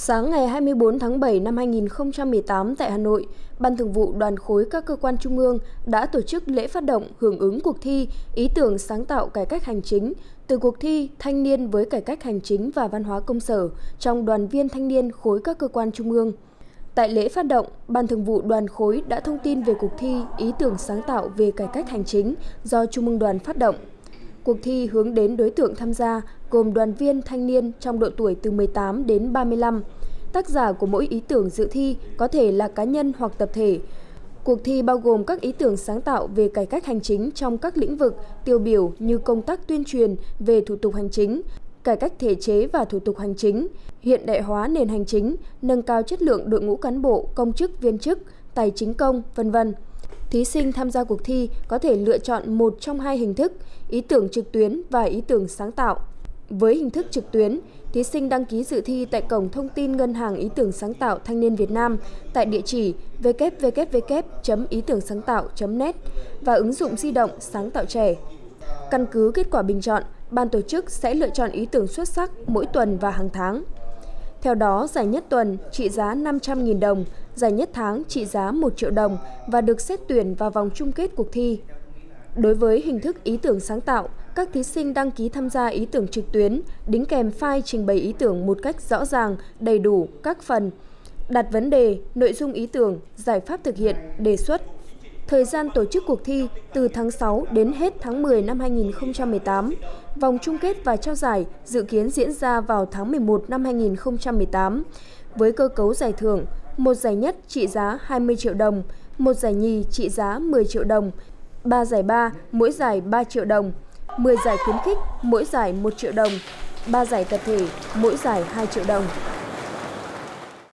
Sáng ngày 24 tháng 7 năm 2018 tại Hà Nội, Ban Thường vụ Đoàn khối các cơ quan trung ương đã tổ chức lễ phát động hưởng ứng cuộc thi Ý tưởng sáng tạo cải cách hành chính từ cuộc thi Thanh niên với cải cách hành chính và văn hóa công sở trong đoàn viên thanh niên khối các cơ quan trung ương. Tại lễ phát động, Ban Thường vụ Đoàn khối đã thông tin về cuộc thi Ý tưởng sáng tạo về cải cách hành chính do Trung ương Đoàn phát động. Cuộc thi hướng đến đối tượng tham gia gồm đoàn viên thanh niên trong độ tuổi từ 18 đến 35. Tác giả của mỗi ý tưởng dự thi có thể là cá nhân hoặc tập thể. Cuộc thi bao gồm các ý tưởng sáng tạo về cải cách hành chính trong các lĩnh vực tiêu biểu như công tác tuyên truyền về thủ tục hành chính, cải cách thể chế và thủ tục hành chính, hiện đại hóa nền hành chính, nâng cao chất lượng đội ngũ cán bộ, công chức, viên chức, tài chính công, v.v. Thí sinh tham gia cuộc thi có thể lựa chọn một trong hai hình thức, ý tưởng trực tuyến và ý tưởng sáng tạo. Với hình thức trực tuyến, thí sinh đăng ký dự thi tại cổng thông tin Ngân hàng Ý tưởng sáng tạo Thanh niên Việt Nam tại địa chỉ www.ítởngsangtạo.net và ứng dụng di động Sáng tạo trẻ. Căn cứ kết quả bình chọn, ban tổ chức sẽ lựa chọn ý tưởng xuất sắc mỗi tuần và hàng tháng. Theo đó, giải nhất tuần trị giá 500.000 đồng, giải nhất tháng trị giá 1 triệu đồng và được xét tuyển vào vòng chung kết cuộc thi. Đối với hình thức ý tưởng sáng tạo, các thí sinh đăng ký tham gia ý tưởng trực tuyến, đính kèm file trình bày ý tưởng một cách rõ ràng, đầy đủ các phần, đặt vấn đề, nội dung ý tưởng, giải pháp thực hiện, đề xuất. Thời gian tổ chức cuộc thi từ tháng 6 đến hết tháng 10 năm 2018. Vòng chung kết và trao giải dự kiến diễn ra vào tháng 11 năm 2018. Với cơ cấu giải thưởng, một giải nhất trị giá 20 triệu đồng, một giải nhì trị giá 10 triệu đồng, 3 giải ba, mỗi giải 3 triệu đồng, 10 giải khuyến khích, mỗi giải 1 triệu đồng, 3 giải tập thể, mỗi giải 2 triệu đồng.